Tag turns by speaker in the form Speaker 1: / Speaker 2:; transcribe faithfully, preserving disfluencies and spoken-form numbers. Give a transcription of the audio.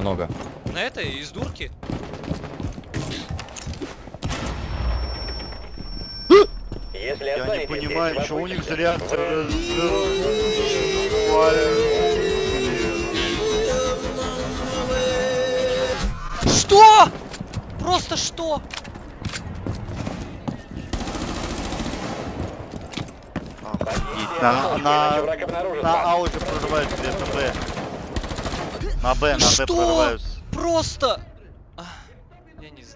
Speaker 1: много.
Speaker 2: На этой из дурки?
Speaker 3: Если
Speaker 4: Я не
Speaker 3: останетесь
Speaker 4: понимаю,
Speaker 3: здесь,
Speaker 4: что у них за
Speaker 3: вы-
Speaker 4: реактор.
Speaker 2: Что? Просто что?
Speaker 4: Охуеть. На, на,
Speaker 3: Враг обнаружен.
Speaker 4: на А уже прорываются, где-то Б. На Б, на Б
Speaker 2: Что?
Speaker 4: прорываются.
Speaker 2: Просто... А, я не знаю.